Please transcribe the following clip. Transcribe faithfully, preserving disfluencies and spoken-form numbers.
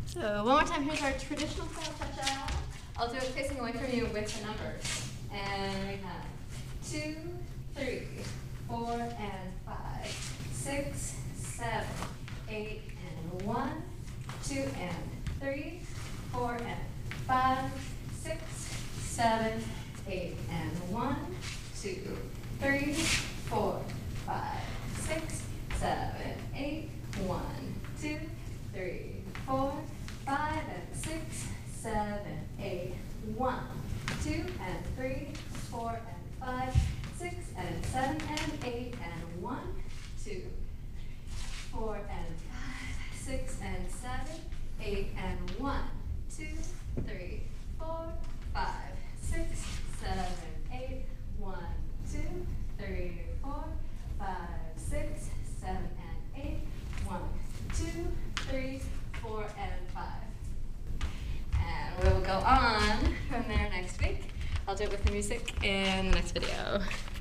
So one more time, here's our traditional style cha-cha. I'll do it facing away from you with the numbers. And we have two, three, four, and five, six, seven, eight, and one, two, and three, four, and five, six, seven, eight, and one, two, three, four, five, six, seven, eight, one, two, three, four, five, and six, seven, eight, one, two, and three, four, and five, six, and seven, and eight, and one, two, four, and five, six, and seven, eight, and one, two, three, four, five, six, seven, eight, one, two, three, four, five, six, seven, and eight, one, two, three, four, and five. And we will go on from there next week. I'll do it with the music in the next video.